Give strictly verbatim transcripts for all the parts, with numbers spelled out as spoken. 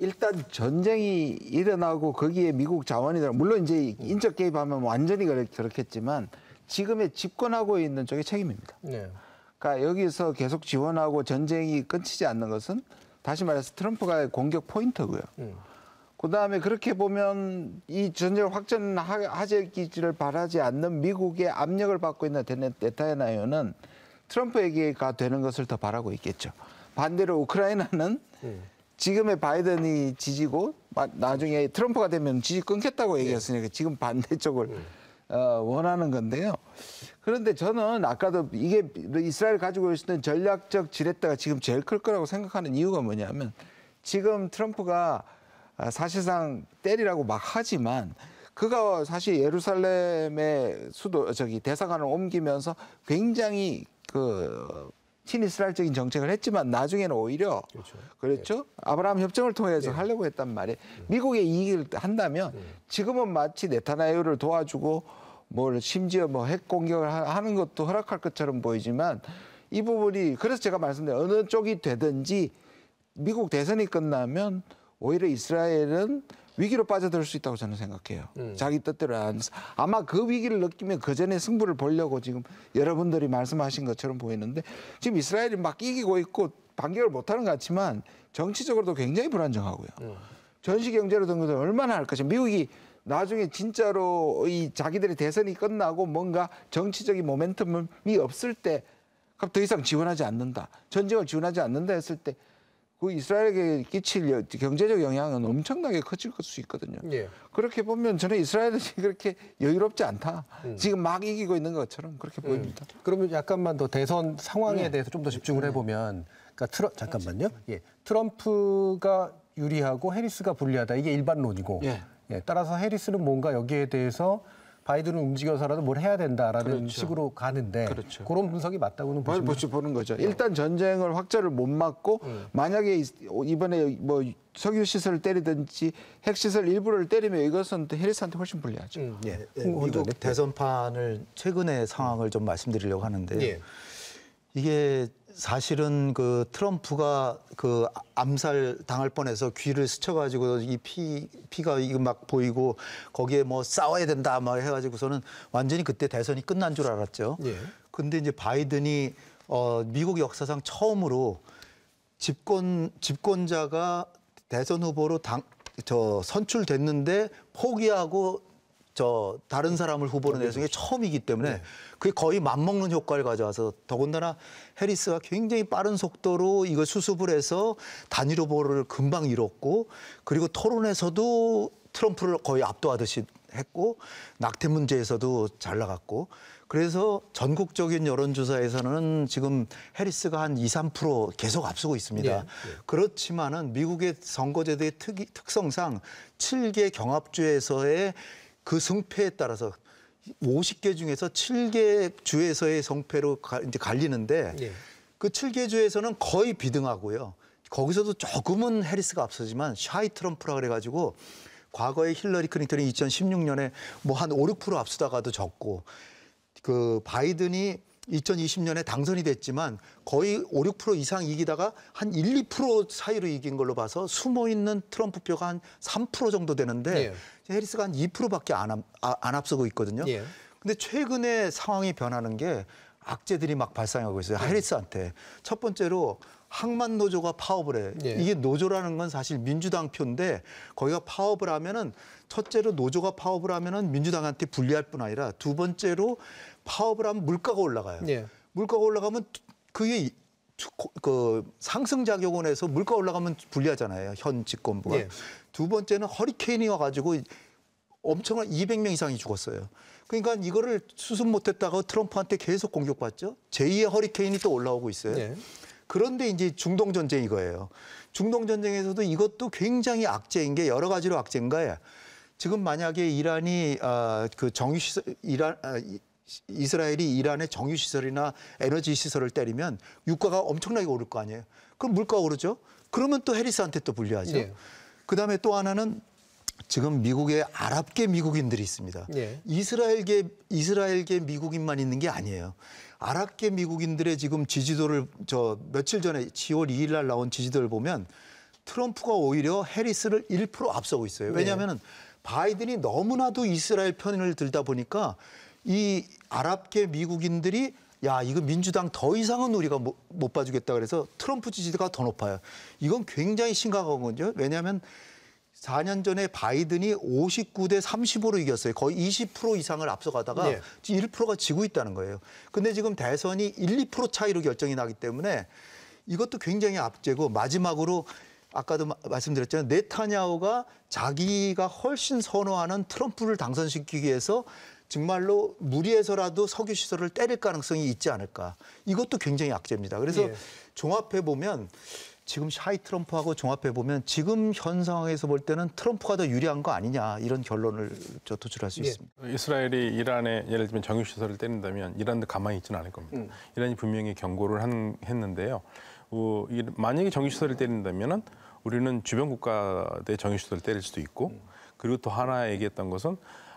일단 전쟁이 일어나고 거기에 미국 자원이 들어 물론 이제 인적 개입하면 완전히 그렇겠지만 지금의 집권하고 있는 쪽의 책임입니다. 네. 그러니까 여기서 계속 지원하고 전쟁이 끊이지 않는 것은 다시 말해서 트럼프가 공격 포인트고요. 음. 그다음에 그렇게 보면 이 전쟁을 확전하기를 바라지 않는 미국의 압력을 받고 있는 네타냐후는 트럼프에게가 되는 것을 더 바라고 있겠죠. 반대로 우크라이나는 음. 지금의 바이든이 지지고 나중에 트럼프가 되면 지지 끊겠다고 얘기했으니까 지금 반대쪽을 음. 어, 원하는 건데요. 그런데 저는 아까도 이게 이스라엘 가지고 있는 전략적 지렛대가 지금 제일 클 거라고 생각하는 이유가 뭐냐면 지금 트럼프가 사실상 때리라고 막 하지만 그가 사실 예루살렘의 수도 저기 대사관을 옮기면서 굉장히 그 친이스라엘적인 정책을 했지만 나중에는 오히려 그렇죠. 그렇죠? 네. 아브라함 협정을 통해서 네. 하려고 했단 말이에요. 음. 미국의 이익을 한다면 음. 지금은 마치 네타냐후를 도와주고 뭘 심지어 뭐 핵 공격을 하는 것도 허락할 것처럼 보이지만 이 부분이 그래서 제가 말씀드린 어느 쪽이 되든지 미국 대선이 끝나면 오히려 이스라엘은 위기로 빠져들 수 있다고 저는 생각해요. 음. 자기 뜻대로 안 해서. 아마 그 위기를 느끼면 그 전에 승부를 보려고 지금 여러분들이 말씀하신 것처럼 보이는데 지금 이스라엘이 막 이기고 있고 반격을 못하는 것 같지만 정치적으로도 굉장히 불안정하고요. 음. 전시 경제로 든 것을 얼마나 할 것인가. 미국이 나중에 진짜로 이 자기들의 대선이 끝나고 뭔가 정치적인 모멘텀이 없을 때 더 이상 지원하지 않는다. 전쟁을 지원하지 않는다 했을 때 그 이스라엘에게 끼칠 경제적 영향은 엄청나게 커질 수 있거든요. 예. 그렇게 보면 저는 이스라엘은 그렇게 여유롭지 않다. 음. 지금 막 이기고 있는 것처럼 그렇게 음. 보입니다. 그러면 약간만 더 대선 상황에 네. 대해서 좀 더 집중을 해보면, 그러니까 트러, 잠깐만요. 예, 트럼프가 유리하고 해리스가 불리하다. 이게 일반론이고, 예. 예, 따라서 해리스는 뭔가 여기에 대해서 바이든을 움직여서라도 뭘 해야 된다라는 그렇죠. 식으로 가는데 그렇죠. 그런 분석이 맞다고는 보시면 보는 거죠. 일단 전쟁을 확전을 못 막고 음. 만약에 이번에 뭐 석유 시설을 때리든지 핵 시설 일부를 때리면 이것은 해리스한테 훨씬 불리하죠. 음. 예, 예, 미국 대선판을 최근의 상황을 좀 말씀드리려고 하는데 예. 이게 사실은 그 트럼프가 그 암살 당할 뻔해서 귀를 스쳐가지고 이 피, 피가 이거 막 보이고 거기에 뭐 싸워야 된다 막 해가지고서는 완전히 그때 대선이 끝난 줄 알았죠. 예. 근데 이제 바이든이 어, 미국 역사상 처음으로 집권, 집권자가 대선 후보로 당, 저 선출됐는데 포기하고 저 다른 사람을 후보로 내는 게 처음이기 때문에 네. 그게 거의 맞먹는 효과를 가져와서 더군다나 해리스가 굉장히 빠른 속도로 이걸 수습을 해서 단일 후보를 금방 이뤘고 그리고 토론에서도 트럼프를 거의 압도하듯이 했고 낙태 문제에서도 잘 나갔고 그래서 전국적인 여론조사에서는 지금 해리스가 한 이, 삼 퍼센트 계속 앞서고 있습니다. 네. 네. 그렇지만은 미국의 선거제도의 특이, 특성상 칠 개 경합주에서의 그 승패에 따라서 오십 개 중에서 칠 개 주에서의 성패로 가, 이제 갈리는데 예. 그 칠 개 주에서는 거의 비등하고요. 거기서도 조금은 해리스가 앞서지만 샤이 트럼프라 그래가지고 과거에 힐러리 클린턴이 이천십육 년에 뭐 한 오, 육 퍼센트 앞서다가도 졌고 그 바이든이 이천이십 년에 당선이 됐지만 거의 오, 육 퍼센트 이상 이기다가 한 일, 이 퍼센트 사이로 이긴 걸로 봐서 숨어있는 트럼프 표가 한 삼 퍼센트 정도 되는데 예. 해리스가 한 이 퍼센트밖에 안, 안 앞서고 있거든요. 예. 근데 최근에 상황이 변하는 게 악재들이 막 발생하고 있어요. 예. 해리스한테. 첫 번째로 항만 노조가 파업을 해. 예. 이게 노조라는 건 사실 민주당 표인데 거기가 파업을 하면은 첫째로 노조가 파업을 하면은 민주당한테 불리할 뿐 아니라 두 번째로 파업을 하면 물가가 올라가요. 예. 물가가 올라가면 그게 그 상승작용을 해서 물가 올라가면 불리하잖아요. 현 집권부가. 예. 두 번째는 허리케인이 와가지고 엄청난 이백 명 이상이 죽었어요. 그러니까 이거를 수습 못했다가 트럼프한테 계속 공격받죠. 제이의 허리케인이 또 올라오고 있어요. 예. 그런데 이제 중동 전쟁 이거예요. 중동 전쟁에서도 이것도 굉장히 악재인 게 여러 가지로 악재인 거예요. 지금 만약에 이란이 아, 그 정유 시설 이란 아, 이스라엘이 이란의 정유 시설이나 에너지 시설을 때리면 유가가 엄청나게 오를 거 아니에요. 그럼 물가가 오르죠. 그러면 또 해리스한테 또 불리하죠. 네. 그다음에 또 하나는 지금 미국에 아랍계 미국인들이 있습니다. 네. 이스라엘계 이스라엘계 미국인만 있는 게 아니에요. 아랍계 미국인들의 지금 지지도를 저 며칠 전에 지월 이일 날 나온 지지도를 보면 트럼프가 오히려 해리스를 일 퍼센트 앞서고 있어요. 왜냐하면 바이든이 너무나도 이스라엘 편을 들다 보니까 이 아랍계 미국인들이 야, 이거 민주당 더 이상은 우리가 못, 못 봐주겠다 그래서 트럼프 지지도가 더 높아요. 이건 굉장히 심각한 거죠. 왜냐하면 사 년 전에 바이든이 오십구 대 삼십오로 이겼어요. 거의 이십 퍼센트 이상을 앞서가다가 네. 일 퍼센트가 지고 있다는 거예요. 근데 지금 대선이 일, 이 퍼센트 차이로 결정이 나기 때문에 이것도 굉장히 압제고 마지막으로 아까도 마, 말씀드렸잖아요. 네타냐후가 자기가 훨씬 선호하는 트럼프를 당선시키기 위해서 정말로 무리해서라도 석유 시설을 때릴 가능성이 있지 않을까. 이것도 굉장히 악재입니다. 그래서 예. 종합해 보면 지금 샤이 트럼프하고 종합해 보면 지금 현 상황에서 볼 때는 트럼프가 더 유리한 거 아니냐 이런 결론을 저 도출할 수 예. 있습니다. 이스라엘이 이란에 예를 들면 정유 시설을 때린다면 이란도 가만히 있지는 않을 겁니다. 음. 이란이 분명히 경고를 한, 했는데요. 어, 이, 만약에 정유 시설을 때린다면은 우리는 주변 국가의 정유 시설을 때릴 수도 있고 음. 그리고 또 하나 얘기했던 것은.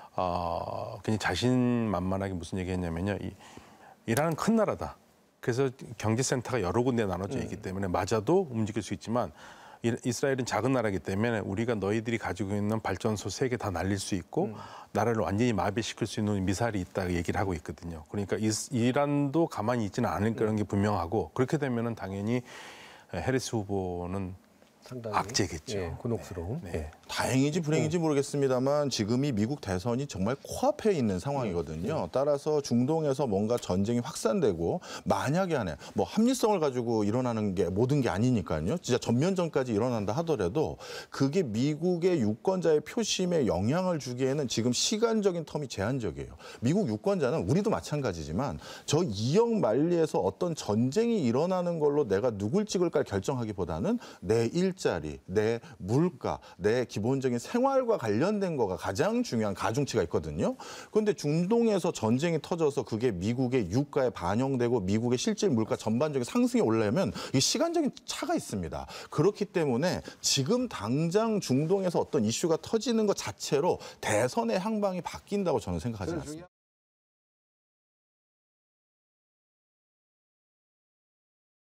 어, 그냥 자신만만하게 무슨 얘기했냐면요. 이, 이란은 큰 나라다. 그래서 경제센터가 여러 군데 나눠져 있기 때문에 맞아도 움직일 수 있지만 이, 이스라엘은 작은 나라이기 때문에 우리가 너희들이 가지고 있는 발전소 세 개 다 날릴 수 있고 음. 나라를 완전히 마비시킬 수 있는 미사일이 있다 얘기를 하고 있거든요. 그러니까 이, 이란도 가만히 있지는 않을 거라는 게 분명하고 그렇게 되면은 당연히 해리스 후보는 상당히 악재겠죠. 예, 곤혹스러운. 네. 네. 다행인지 불행인지 모르겠습니다만 지금이 미국 대선이 정말 코앞에 있는 상황이거든요. 따라서 중동에서 뭔가 전쟁이 확산되고 만약에 안에 뭐 합리성을 가지고 일어나는 게 모든 게 아니니까요. 진짜 전면전까지 일어난다 하더라도 그게 미국의 유권자의 표심에 영향을 주기에는 지금 시간적인 텀이 제한적이에요. 미국 유권자는 우리도 마찬가지지만 저 이역 만리에서 어떤 전쟁이 일어나는 걸로 내가 누굴 찍을까 결정하기보다는 내 일자리, 내 물가, 내 기본적인 생활과 관련된 거가 가장 중요한 가중치가 있거든요. 그런데 중동에서 전쟁이 터져서 그게 미국의 유가에 반영되고 미국의 실질 물가 전반적인 상승이 올라오면 이 시간적인 차가 있습니다. 그렇기 때문에 지금 당장 중동에서 어떤 이슈가 터지는 것 자체로 대선의 향방이 바뀐다고 저는 생각하지 않습니다.